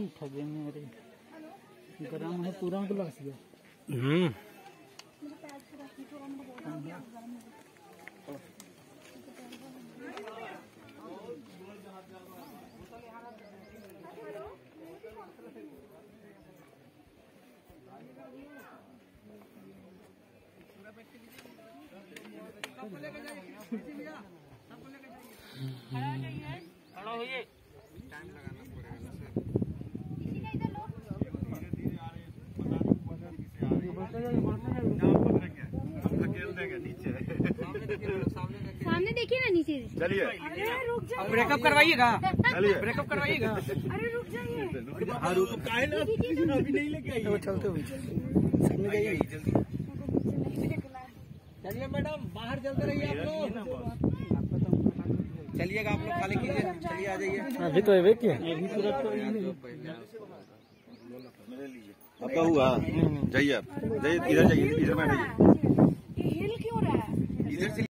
नहीं ठगे मेरे गरम है पूरा ग्लास गया। खड़ा होइए, टाइम लगाना पड़ेगा ना सर। सामने देखिए ना, नीचे चलिए। अरे रुक जाइए, ब्रेकअप करवाइएगा, चलिए ब्रेकअप करवाइएगा। अरे रुक जाइए, अभी नहीं लेके आइए, चलते हुए चलिए मैडम, बाहर चलते रहिए आप लोग। चलिएगा आप लोग, खाली कीजिए, चलिए आ जाइए। अभी तो वेट किया, आपका हुआ, जाइए आप, जाइए इधर, जाइए इधर बैठ जाइए।